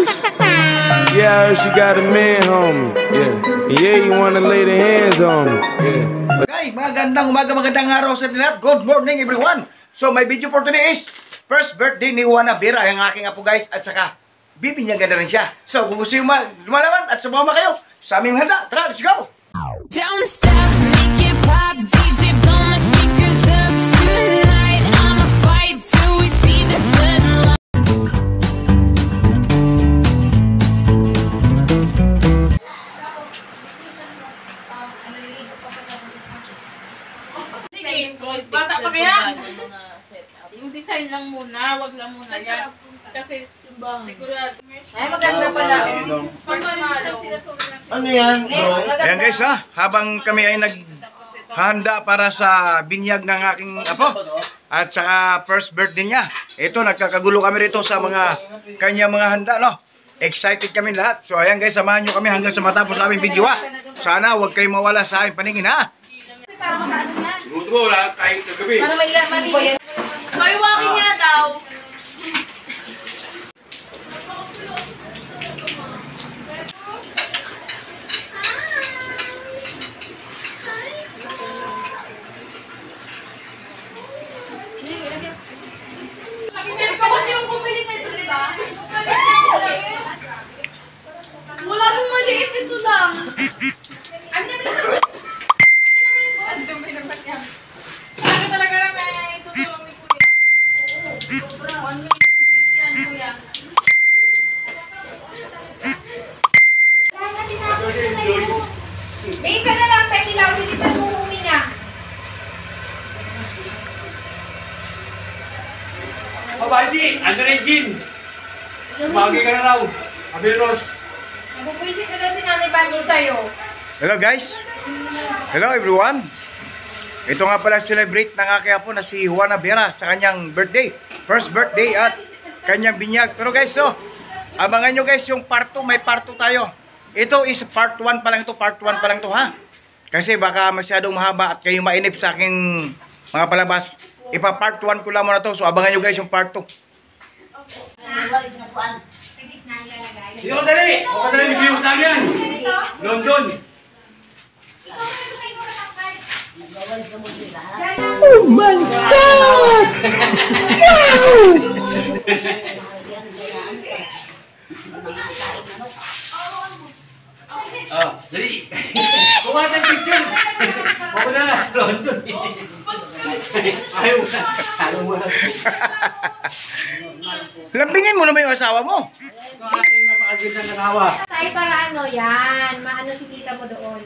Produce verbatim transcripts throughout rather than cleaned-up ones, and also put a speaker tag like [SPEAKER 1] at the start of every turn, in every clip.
[SPEAKER 1] Yeah, I heard she got a man, homie. Yeah, yeah, you wanna lay the hands on me. Yeah.
[SPEAKER 2] Okay, magandang umaga, magandang araw sa lahat. Good morning, everyone. So, my video for today is first birthday ni Juana Vera, ang aking apo guys, at saka bibinyagan na rin siya. So, kung gusto yung lumalaman at sumama kayo sa aming handa, tara, let's go!
[SPEAKER 3] Don't stop, make it pop, D J blow my speakers up tonight. I'ma fight till we see the sunlight.
[SPEAKER 4] Bata pa kaya? Yung design lang muna, wag lang muna yan. Kasi sigurado.
[SPEAKER 5] Ay, maganda pala.
[SPEAKER 1] Ano yan, bro?
[SPEAKER 2] Ayan guys ha, habang kami ay naghahanda para sa binyag ng aking apo at saka first birthday niya. Ito, nagkakagulo kami rito sa mga kanya mga handa, no? Excited kami lahat. So ayan guys, samahan nyo kami hanggang sa matapos aming video ha. Sana huwag kayong mawala sa aking paningin ha.
[SPEAKER 5] Para makaano na.
[SPEAKER 6] Gusto mo wala kahit sa gabi.
[SPEAKER 5] Para may mali.
[SPEAKER 4] May walking nga daw. Ikaw kasi yung bumili nito, di ba? Wala mong maliit, ito lang. I'm never ang dumi naman yan. Ano talaga lang ay tutulong ni Kuya? Oo. One million views yan, Kuya.
[SPEAKER 5] May isa na lang sa ilaw, bilisan mo umi na.
[SPEAKER 6] Mabaji, ano rin Jin? Umagi ka na raw. Abilos.
[SPEAKER 5] Nabubwisit na daw si Nanay Banyi sa'yo.
[SPEAKER 2] Hello guys. Hello everyone. Ito nga pala celebrate ng aking apo na si Juana Vera sa kanyang birthday. First birthday at kanyang binyag. Pero guys, no, abangan nyo guys yung part two. May part two tayo. Ito is part one pa lang ito. Part one pa lang ito ha. Kasi baka masyadong mahaba at kayo mainip sa aking mga palabas. Ipa part one ko lang muna to. So abangan nyo guys yung part two.
[SPEAKER 6] Sino ka dali? Huwag ka dali, may views namin yan. London.
[SPEAKER 1] Oh my God! Wow!
[SPEAKER 6] Ah, dali. Kuha ng picture. Huwag ko na na, London. Ayaw mo na. Ayaw mo na.
[SPEAKER 2] Lambingin mo naman yung asawa mo.
[SPEAKER 6] Ito ang aking napakaganda ng hawa.
[SPEAKER 5] Tayo para ano yan, maano si tita mo doon.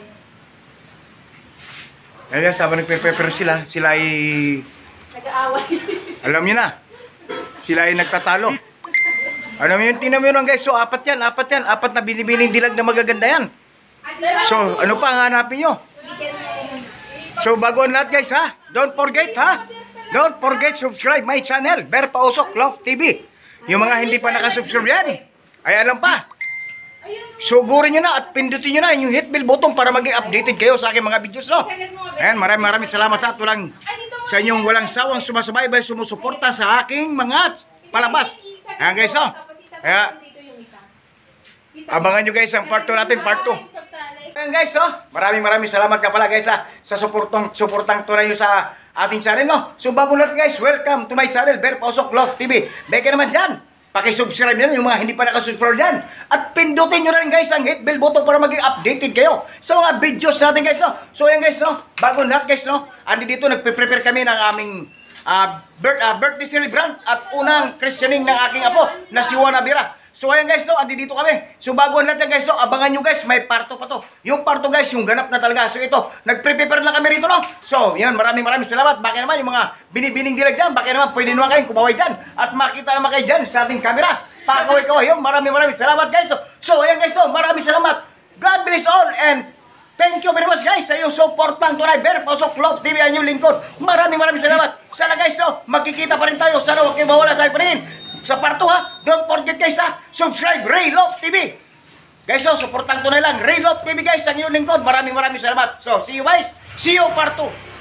[SPEAKER 2] Kaya sabi nagpe-prepare sila. Sila ay,
[SPEAKER 5] Nag-aaway.
[SPEAKER 2] alam nyo na, sila ay nagtatalo. Ano mo yun, tingnan mo yun guys. So apat yan, apat yan. Apat na binibining dilag na magaganda yan. So ano pa ang hanapin nyo? So bago ang lahat guys ha, don't forget ha, don't forget subscribe my channel, Ber Pausok Love T V. Yung mga hindi pa nakasubscribe yan, ay alam pa, sugurin nyo na at pindutin nyo na yung hit bell button para maging updated kayo sa aking mga videos, no? Ayan, maraming maraming salamat ha, tulang sa inyong walang sawang sumasabay-bay, sumusuporta sa aking mga palabas. Ayan guys, no? Kaya abangan nyo guys ang part two natin, part two. Ayan guys, no? Maraming maraming salamat ka pala guys ha, sa suportang, suportang tunay nyo sa ating channel, no? So bago natin guys, welcome to my channel, Ber Pausok Love T V. Beke naman dyan, pakisubscribe nyo yung mga hindi pa nakasubscribe dyan. At pindutin nyo na rin guys ang hit bell button para maging updated kayo sa mga videos natin guys, no? So ayan guys, no? Bago natin guys, no? Andi dito, nagpe-prepare kami ng aming uh, birth, uh, birthday celebrant at unang christening ng aking apo na si Juana Vera. So ayan guys, no, andi dito kami. So bago natin guys, no, abangan nyo guys, may parto pa to. Yung parto guys, yung ganap na talaga. So ito, nagpre-prepare na kami rito, no. So yan, maraming maraming salamat. Bakit naman yung mga binibining dilag dyan, bakit naman pwede naman kayong kumaway dyan at makita naman kayo dyan sa ating camera. Pakaway-kaway yun, maraming maraming salamat guys. So, so ayan guys, no, maraming salamat. God bless all and thank you very much guys sa iyong support ng tunay, Ber Pausok Love T V ang inyong lingkod. Maraming maraming salamat. Sana guys, no, magkikita pa rin tayo. Sana huwag kayong mawala sa akin sa part two ha. Don't forget guys ha, subscribe Ray Love T V. Guys, so, supportang tunay lang. Ray Love T V guys, ang inyong lingkod. Maraming maraming salamat. So, see you guys. See you part two.